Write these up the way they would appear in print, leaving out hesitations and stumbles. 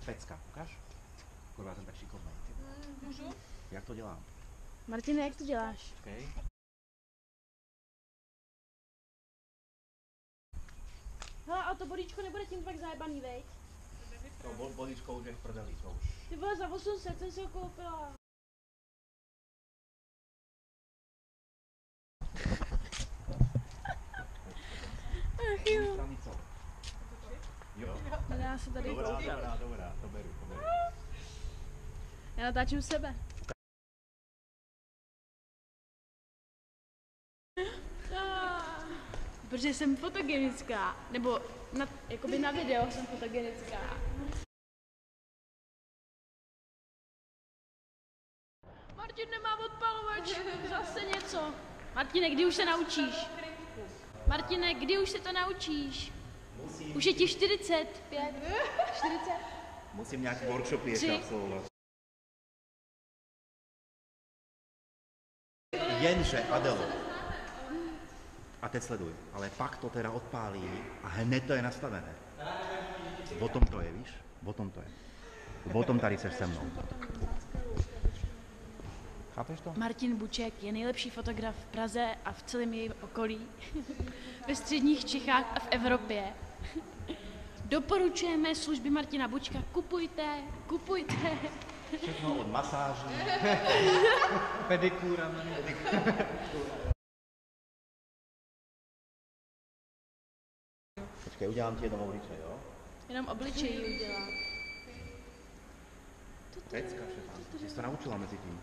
Pecka, ukáž? Kurva, jsem tak šikovnej. Můžu? Jak to dělám? Martine, jak to děláš? Okay. Hele, a to bodíčko nebude tím tak zajebaný, veď? To bodíčko už je v prdeli, to už. Ty vole, za 800 jsem si ho koupila. Ach jo. Jo. Já se tady koukám. Dobrá, to beru. Já natáčím sebe. Protože jsem fotogenická, nebo jakoby na video jsem fotogenická. Martin nemá odpalovač, zase něco. Martine, kdy už se naučíš? Martine, kdy už se to naučíš? Už je ti 45, 40? Musím nějaký workshop ještě absolvovat. Jenže, Adelo, a teď sleduj, ale pak to teda odpálí a hned to je nastavené. O tom to je, víš? O tom to je. O tom tady seš se mnou. Chápeš to? Martin Buček je nejlepší fotograf v Praze a v celém jejím okolí, ve středních Čechách a v Evropě. Doporučujeme služby Martina Bučka, kupujte. Všechno od masáží. Pedikura. Počkej, udělám ti jednou obličej, jo? Jenom obličeji udělám. Pecka všechno. Jsi to naučila mezi tím.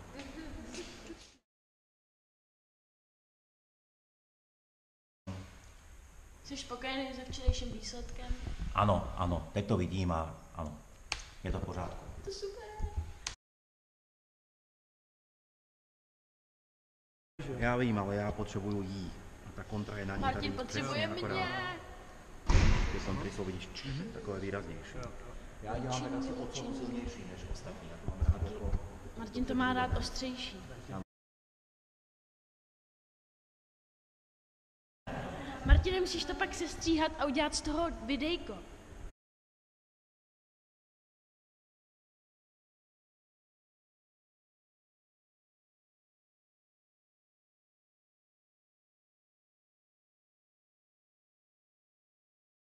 Jsi spokojený se včerejším výsledkem? Ano, teď to vidím a ano, je to v pořádku. To super. Já vím, ale já potřebuju jí. A ta kontra je na ní tady. Martin potřebuje mě. Ty kontry jsou, vidíš, takové výraznější. Já dělám tak asi o co silnější než ostatní. Já to mám rád jako... Martin to má rád ostřejší. Martine, musíš to pak sestříhat a udělat z toho videjko.